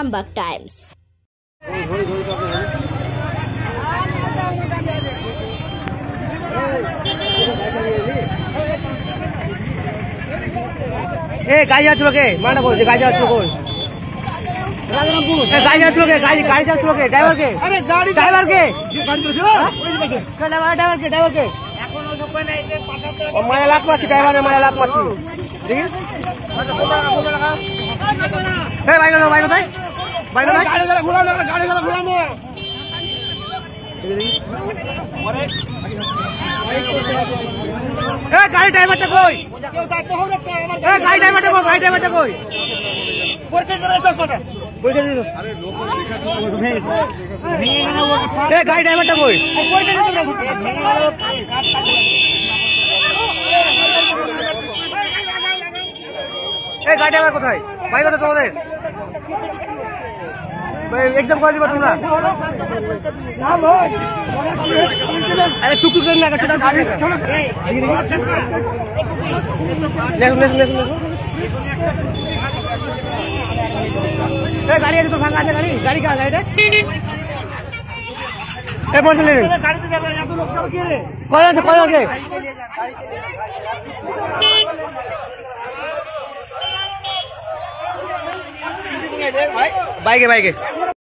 Arambagh Times. গাড়ি যাচ্ছিল কে মানা বলছে গাড়ি যাচ্ছিল কই গাড়ি যাচ্ছিল কে গাড়ি যাচ্ছিল কে ড্রাইভার কে ড্রাইভার কে মায়া লাখ মারছি ড্রাইভারে মায়া লাখ মারছি দেখি বাইক বাইক কোথায় বাইক কোথায় গাড়ি গেলা ঘোরানো গাড়ি গেলা ঘোরানো গাড়ি ড্রাইভারটা কই গাড়ি ড্রাইভারটা কই গাড়ি ড্রাইভারটা কই গাড়ি ড্রাইভারটা কই গাড়ি ড্রাইভার কোথায় বাইক কোথায় তোমাদের এক্সাম করে দিবা তোমরা আরে টুকটুক করে না গাড়ি আছে তো ফাঁকা আছে গাড়ি গাড়ি কার গাড়িটা বসে কয় আছে কয় আছে বাইকে বাইকে